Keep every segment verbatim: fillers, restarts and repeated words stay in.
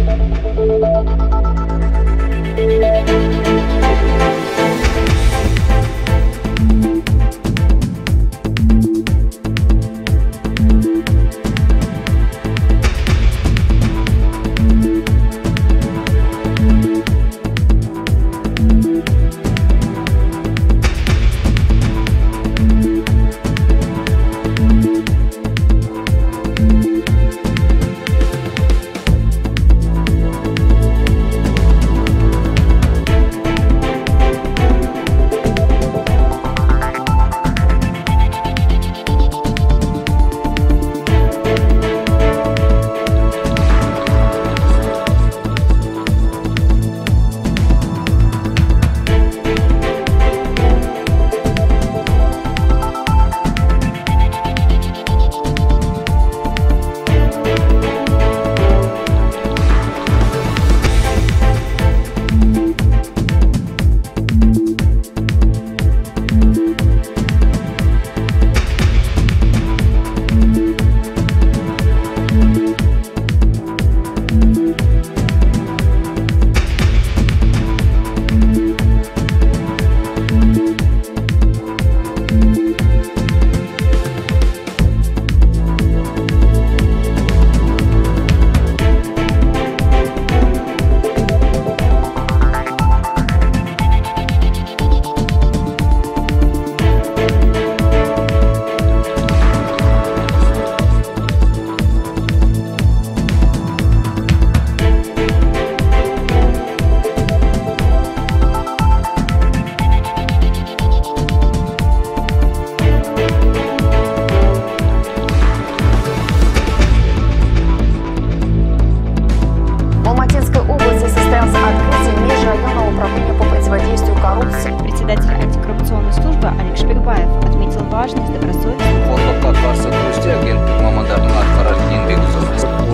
Председатель антикоррупционной службы Олег Шпекбаев отметил важность добросовестности. Фондокқа қарсы күресте агенттік мамандарының атқаратын еңбегі зор.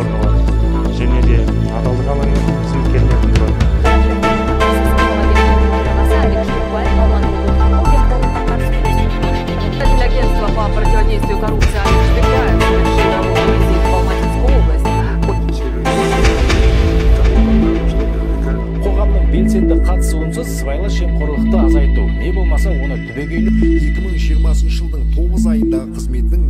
Және де адалдық алаңының қызметкерлерінің рөлі. Агентство по противодействию коррупции Олег Шпекбаев совершил рабочий визит в Алматинскую область. Қоғамның белсенді қатысуынсыз сыбайлас жемқорлықты азайту, не болмаса оны түбегейлі. екі мың жиырмасыншы жылдың тоғыз айындағы қызметінің